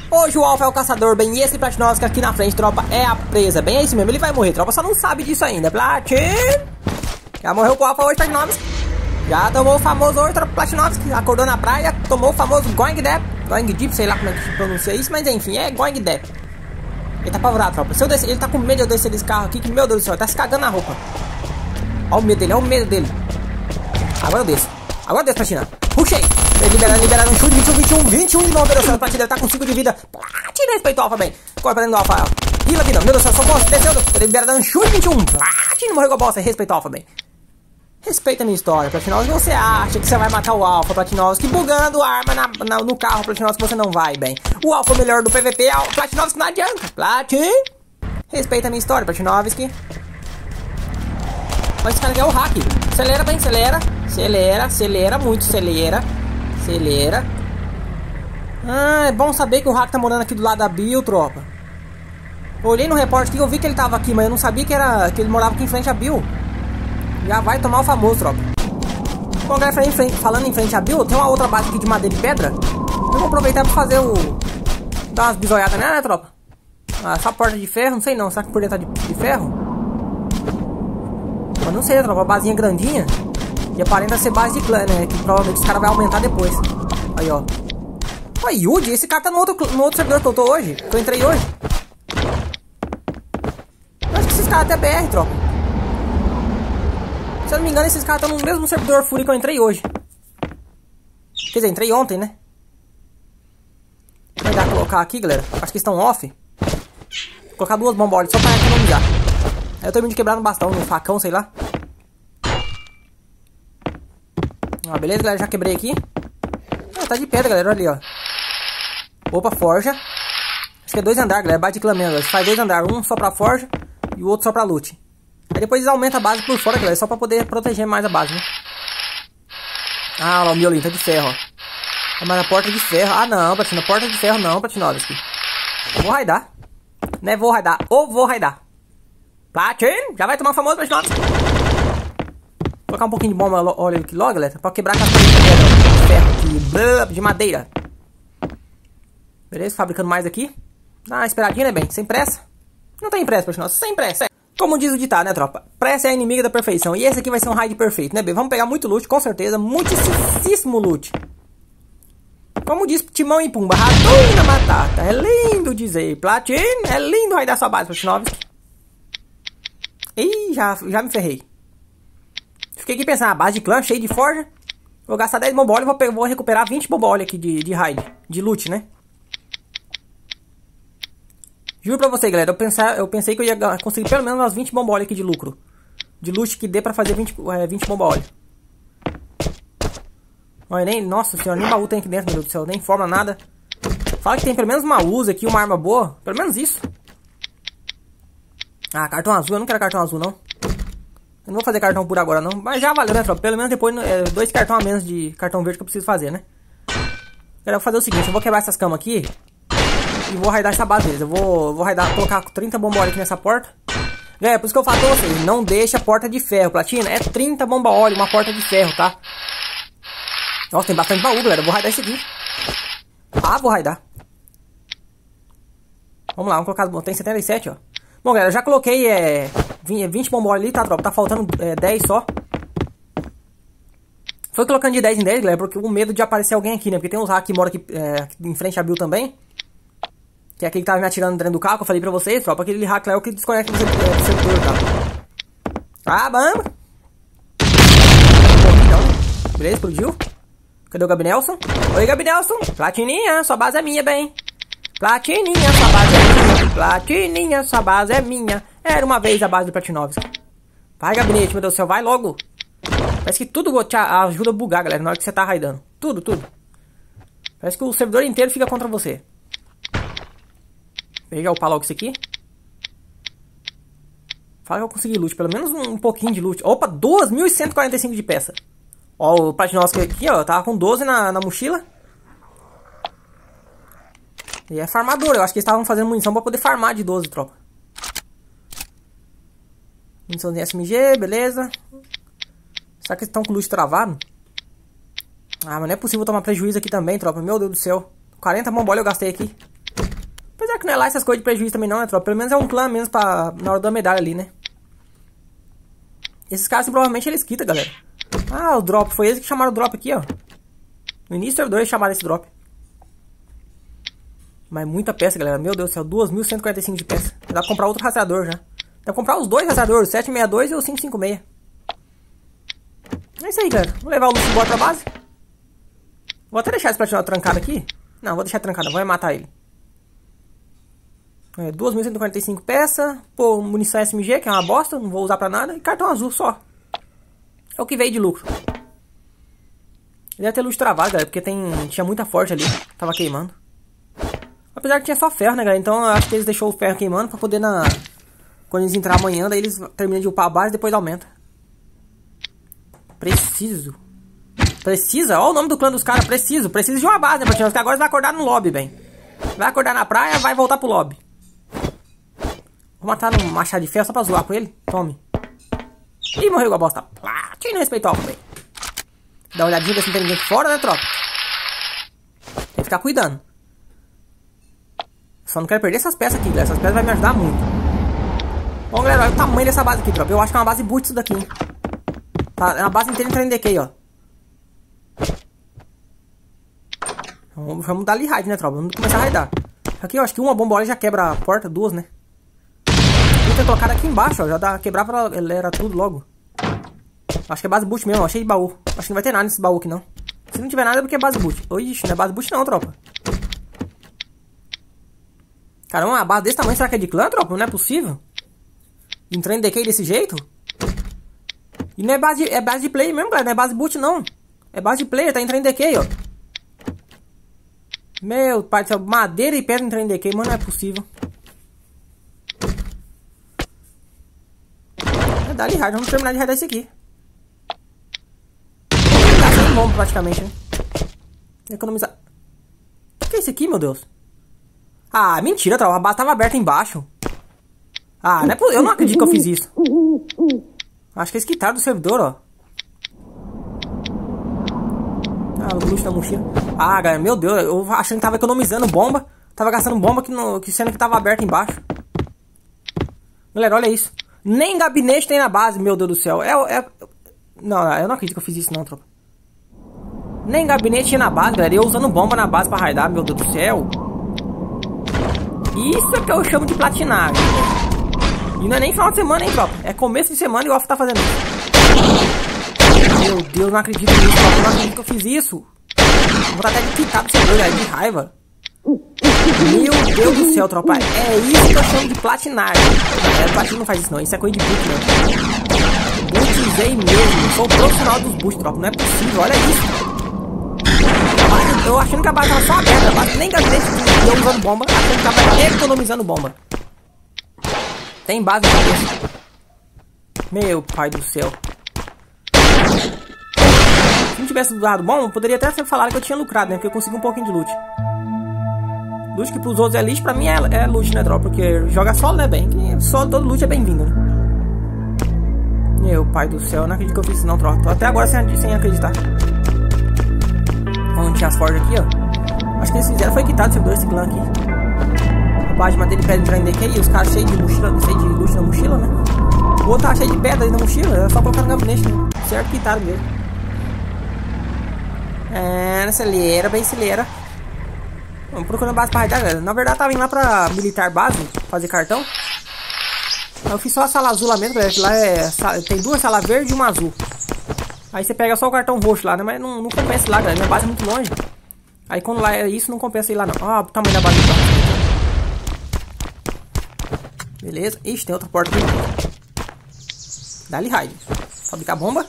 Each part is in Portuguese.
Hoje o Alpha é o caçador, bem, e esse Platinovski aqui na frente, tropa, é a presa. Bem, é isso mesmo, ele vai morrer, tropa, só não sabe disso ainda. Platin! Já morreu com o Alpha hoje, Platinovski. Já tomou o famoso hoje, tropa, Platinovski. Acordou na praia, tomou o famoso Going Depp. Going Deep, sei lá como é que se pronuncia isso, mas enfim, é Going Depp. Ele tá apavorado, tropa. Se eu descer, ele tá com medo de eu descer desse carro aqui, que meu Deus do céu, ele tá se cagando na roupa. Olha o medo dele, olha o medo dele. Agora eu desço, Platina. Puxei. Liberando um chute, 21 de novo, meu Deus do céu, Platina, ele tá com 5 de vida. Platina, respeito o Alpha, bem. Corre pra dentro do Alpha. Ih, vida, meu Deus do céu, socorro, desceu, liberando um chute, 21. Platina, morreu com a bosta, respeito o Alpha, bem. Respeita a minha história, Platinovski. Você acha que você vai matar o Alpha, Platinovski, bugando arma no carro, Platinovski, você não vai, bem. O Alpha melhor do PVP é o Platinovski, não adianta. Platin. Respeita a minha história, Platinovski. Mas esse cara aqui é o hack. Acelera, bem, acelera. Acelera muito, acelera. Ah, é bom saber que o hack tá morando aqui do lado da Bill, tropa. Eu olhei no repórter aqui, eu vi que ele tava aqui, mas eu não sabia que ele morava aqui em frente a Bill. Já vai tomar o famoso, tropa. Bom, galera, falando em frente a Bill, tem uma outra base aqui de madeira e pedra. Eu vou aproveitar pra fazer dar umas bisoiadas nela, né, tropa? Ah, essa porta de ferro, não sei não. Será que por dentro tá de ferro? Mas não sei, tropa. A basinha grandinha. E aparenta ser base de clã, né? Que provavelmente esse cara vai aumentar depois. Aí, ó. Ó, Yuji, esse cara tá no outro servidor que eu tô hoje. Que eu entrei hoje. Eu acho que esses caras até BR, tropa. Se eu não me engano, esses caras estão no mesmo servidor Fury que eu entrei hoje. Quer dizer, entrei ontem, né? Vou tentar colocar aqui, galera. Acho que estão off. Vou colocar 2 bombas só pra economizar. Aí eu tô indo de quebrar no bastão, no facão, sei lá. Ah, beleza, galera. Já quebrei aqui. Ah, tá de pedra, galera. Olha ali, ó. Opa, forja. Acho que é 2 andares, galera. Bate de clã mesmo. Faz 2 andares. Um só pra forja e o outro só pra loot. Aí depois eles aumentam a base por fora, galera. Só pra poder proteger mais a base, né? Ah, lá o miolinho tá de ferro, ó. Ah, mas a porta de ferro. Ah, não, Platina. Porta de ferro não, Platinovski. Vou raidar. Né, vou raidar. Ou vou raidar. Platin, já vai tomar o famoso, Platinovski. Vou colocar um pouquinho de bomba, olha aqui logo, galera. Pra quebrar aquela parede de ferro, de madeira. Beleza, fabricando mais aqui. Dá uma esperadinha, né, bem? Sem pressa. Não tem pressa, Platinovski. Sem pressa. Como diz o ditado, né, tropa? Pressa é a inimiga da perfeição. E esse aqui vai ser um raid perfeito, né, bem? Vamos pegar muito loot, com certeza. Muitíssimo loot. Como diz Timão e Pumba, Ratuna Matata. É lindo dizer. Platin, é lindo raidar sua base, Platinovski. Ih, já me ferrei. Fiquei aqui pensando, a base de clã, cheia de forja. Vou gastar 10 bomba óleo e vou recuperar 20 bomba óleo aqui de raid. De loot, né? Juro pra você, galera, eu pensei que eu ia conseguir pelo menos umas 20 bomba óleo aqui de lucro. De loot que dê pra fazer 20 bomba óleo. Olha, nossa senhora, nem baú tem aqui dentro, meu Deus do céu, nem forma nada. Fala que tem pelo menos uma usa aqui, uma arma boa. Pelo menos isso. Ah, cartão azul, eu não quero cartão azul, não. Eu não vou fazer cartão por agora, não. Mas já valeu, né, tropa? Pelo menos depois, 2 cartões a menos de cartão verde que eu preciso fazer, né? Eu vou fazer o seguinte, eu vou quebrar essas camas aqui. E vou raidar essa base deles. Eu vou raidar, colocar 30 bomba óleo aqui nessa porta. É, por isso que eu falo pra vocês, não deixa a porta de ferro, Platina. É 30 bomba óleo, uma porta de ferro, tá? Nossa, tem bastante baú, galera. Eu vou raidar esse aqui. Ah, vou raidar. Vamos lá, vamos colocar... Tem 77, ó. Bom, galera, eu já coloquei 20 bomba óleo ali, tá, tropa? Tá faltando 10 só. Foi colocando de 10 em 10, galera, porque o medo de aparecer alguém aqui, né? Porque tem uns hack que moram aqui em frente a Bill também. Que é aquele que tava me atirando dentro do carro, que eu falei pra vocês, tropa. Aquele hack lá é o que desconecta do servidor, tá? Ah, vamos! Beleza, explodiu. Cadê o Gabinelson? Oi, Gabinelson. Platininha, sua base é minha, bem. Platininha, sua base é minha. Platininha, sua base é minha. Era uma vez a base do Platinovski. Vai, gabinete, meu Deus do céu, vai logo. Parece que tudo te ajuda a bugar, galera, na hora que você tá raidando. Tudo. Parece que o servidor inteiro fica contra você. Pegar upar logo isso aqui. Fala que eu consegui loot, pelo menos um pouquinho de loot. Opa, 2.145 de peça. Ó, o Platinovski aqui, ó, tava com 12 na mochila. E é farmador, eu acho que eles estavam fazendo munição pra poder farmar de 12, tropa. Munição de SMG, beleza. Será que eles estão com loot travado? Ah, mas não é possível tomar prejuízo aqui também, tropa. Meu Deus do céu. 40 bombolas eu gastei aqui. Apesar que não é lá essas coisas de prejuízo também não, né, tropa? Pelo menos é um clã menos pra, na hora da medalha ali, né? Esses caras, provavelmente, eles quitam, galera. Ah, o drop. Foi eles que chamaram o drop aqui, ó. No início do servidor eles chamaram esse drop. Mas muita peça, galera. Meu Deus do céu. 2.145 de peça. Dá pra comprar outro rastreador já. Dá pra comprar os dois rastreadores. O 762 e o 556. É isso aí, galera. Vou levar o Lúcio embora pra base. Vou até deixar esse platinado trancado aqui. Não, vou deixar trancado. Vou matar ele. 2.145 peças. Pô, munição SMG, que é uma bosta. Não vou usar pra nada. E cartão azul só. É o que veio de lucro. Deve ter luz travada, galera. Porque tinha muita forte ali. Tava queimando. Apesar que tinha só ferro, né, galera? Então eu acho que eles deixou o ferro queimando pra poder quando eles entrar amanhã, daí eles terminam de upar a base e depois aumenta. Preciso. Precisa? Olha o nome do clã dos caras. Preciso de uma base, né, Platinão? Porque agora você vai acordar no lobby, bem. Vai acordar na praia, vai voltar pro lobby. Vou matar um machado de ferro só pra zoar com ele. Tome. Ih, morreu com a bosta. Platina respeitou, velho. Dá uma olhadinha, ver se não tem ninguém aqui fora, né, tropa? Tem que ficar cuidando. Só não quero perder essas peças aqui, galera. Essas peças vão me ajudar muito. Bom, galera, olha o tamanho dessa base aqui, tropa. Eu acho que é uma base boot isso daqui, hein? Tá, é uma base inteira em DK, ó. Vamos dar ali raid, né, tropa? Vamos começar a raidar. Aqui eu acho que uma bomba já quebra a porta, duas, né? Vou ter colocado aqui embaixo, ó. Já quebrava, era tudo logo. Acho que é base boot mesmo, ó. Cheio de baú. Acho que não vai ter nada nesse baú aqui, não. Se não tiver nada é porque é base boot. Ixi, não é base boot não, tropa. Caramba, uma base desse tamanho, será que é de clã, tropa? Não é possível. Entrando em DK desse jeito. E não é base de player mesmo, galera. Não é base boot, não. É base de player, tá entrando em DK, ó. Meu pai do céu, madeira e pedra entrando em DK, mano, não é possível. Dá-lhe raid, vamos terminar de raidar isso aqui. Tá sem bomba praticamente, né? Economizar. O que é isso aqui, meu Deus? Ah, mentira, tropa. A base tava aberta embaixo. Ah, não é eu não acredito que eu fiz isso. Acho que eles quitaram do servidor, ó. Ah, o luxo da mochila. Ah, galera, meu Deus. Eu achando que tava economizando bomba. Tava gastando bomba que sendo que tava aberta embaixo. Galera, olha isso. Nem gabinete tem na base, meu Deus do céu. Não, eu não acredito que eu fiz isso não, tropa. Nem gabinete tinha na base, galera. Eu usando bomba na base pra raidar, meu Deus do céu. Isso é que eu chamo de platinar. E não é nem final de semana, hein, tropa. É começo de semana e o off tá fazendo isso. Meu Deus, não acredito nisso, tropa. Eu não acredito que eu fiz isso. Vou botar até de quitar do servidor, galera, de raiva. Meu Deus do céu, tropa. É isso que eu chamo de platinar. Platina não faz isso não, isso é coisa de boot, né? Bootizei mesmo. Sou o profissional dos boots, tropa. Não é possível, olha isso. Eu achando que a base tava só aberta, a base nem gabinete eu usando bomba, achando que tava economizando bomba. Tem base na cabeça. Meu pai do céu. Se não tivesse usado bomba, eu poderia até falar que eu tinha lucrado, né? Porque eu consegui um pouquinho de loot. Loot que pros outros é lixo, pra mim é loot, né, tropa? Porque joga solo, né, bem? Solo, todo loot é bem-vindo, né? Meu pai do céu, eu não acredito que eu fiz isso não, tropa. Tô até agora sem acreditar. Onde tinha as forjas aqui, ó. Acho que eles fizeram foi quitar do servidor esse clã aqui. A base de madeira pede entrar em DK e os caras cheios de mochila, cheio de loot na mochila, né? O outro tava cheio de pedra aí na mochila, era só colocar no gabinete, né? Certo, quitaram mesmo. É, celeira, bem celeira. Vamos procurando base pra raidar, galera. Na verdade, tava indo lá pra militar base, fazer cartão. Eu fiz só a sala azul lá mesmo, galera. Lá tem duas salas verdes e uma azul. Aí você pega só o cartão roxo lá, né? Mas não compensa ir lá, galera. Minha base é muito longe. Aí quando lá é isso, não compensa ir lá, não. Ó, o tamanho da base. Beleza. Ixi, tem outra porta aqui. Dá-lhe raid. Fabricar bomba.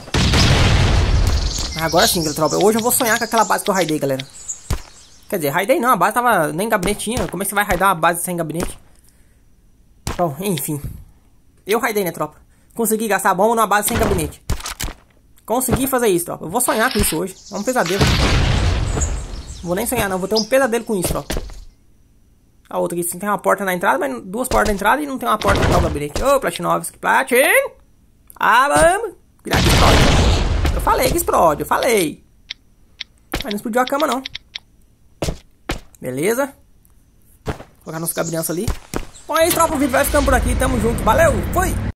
Agora sim, galera, tropa. Hoje eu vou sonhar com aquela base que eu raidei, galera. Quer dizer, raidei não. A base tava nem gabinete tinha. Como é que você vai raidar uma base sem gabinete? Bom, enfim. Eu raidei, né, tropa? Consegui gastar bomba numa base sem gabinete. Consegui fazer isso, tropa. Eu vou sonhar com isso hoje. É um pesadelo. Não vou nem sonhar, não. Vou ter um pesadelo com isso, tropa. A outra aqui sim, tem uma porta na entrada, mas duas portas na entrada e não tem uma porta no gabinete. Ô, Platinovski. Platin! Ah, vamos! Cuidado que explode. Eu falei que explode, eu falei. Mas não explodiu a cama, não. Beleza. Colocar nosso gabriel ali. Bom, é isso, tropa. O vídeo vai ficando por aqui. Tamo junto. Valeu. Fui.